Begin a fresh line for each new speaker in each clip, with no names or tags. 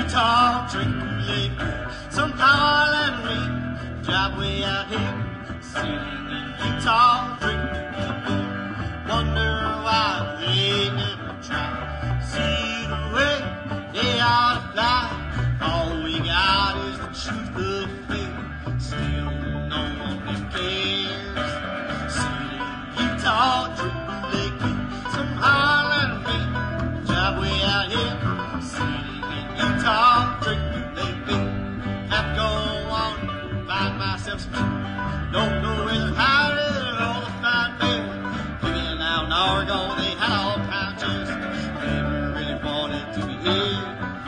Utah, drink Bootleg Beer. Somehow I land me, drive way out here, sitting in Utah, drink Bootleg Beer. Wonder why they never try, see the way they ought to fly. All we got is the truth of fear, still no one cares. Sitting in Utah, drink Bootleg Beer. Somehow I land me, drive way out here, sitting in Utah, drink Bootleg Beer. Have to go on, find myself some truth. Don't know where the pirate or the fine bear. Living out in Oregon, they had all kinds of juice. Never really wanted to be here.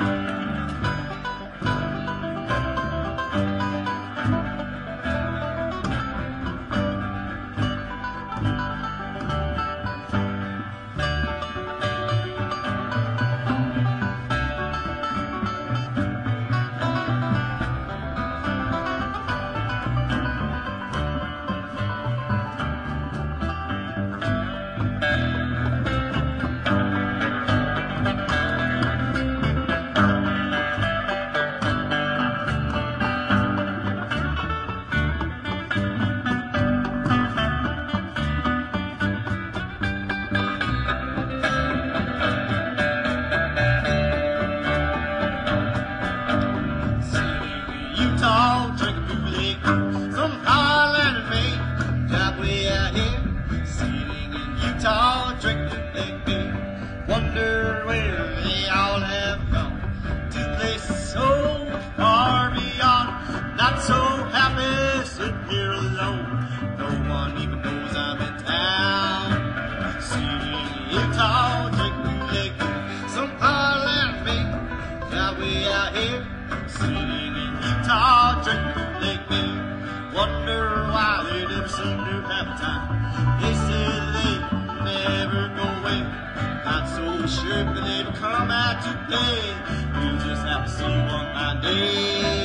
Utah, drink a Bootleg Beer. Somehow I landed me, drive way out here, sitting in Utah, drink Bootleg Beer. Wonder where they all have gone to places so far beyond. Not so happy sitting here alone. No one even knows I'm in town. Sitting in Utah, drink Bootleg Beer. Somehow I landed me, drive way out here, sitting in Utah, drink Bootleg Beer. Wonder why they never seem to have time. They said they never go away. Not so sure if they will come out today. We'll just have to see one by day.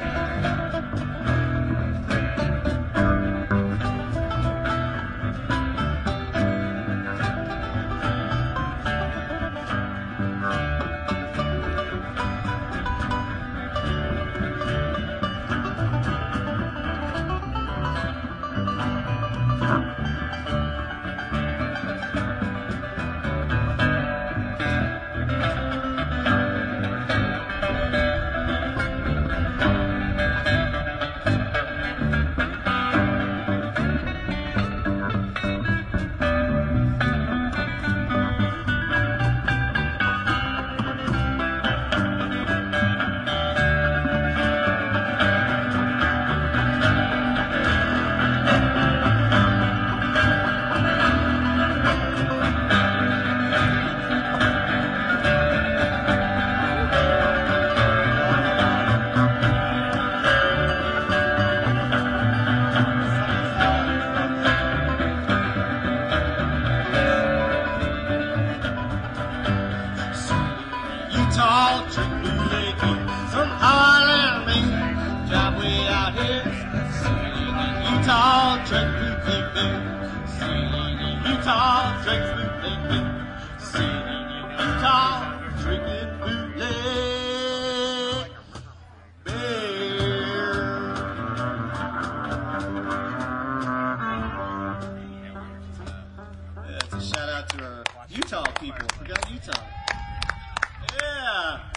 Utah, drink Bootleg Beer. Somehow I landed me, drive way out here, sitting in Utah, drink Bootleg Beer. Sitting in Utah, drink Bootleg Beer. Sitting in Utah, drinking Bootleg Beer. That's a shout out to our Utah people. Forgot Utah. Yeah.